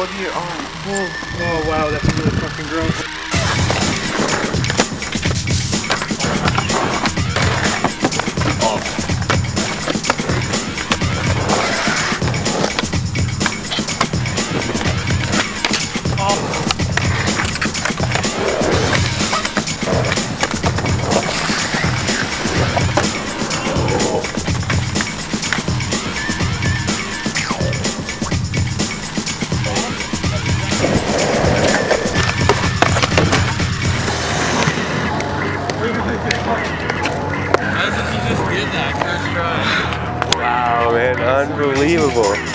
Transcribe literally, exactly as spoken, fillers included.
above your arm. Oh, oh wow, that's really fucking gross. Wow, man, unbelievable.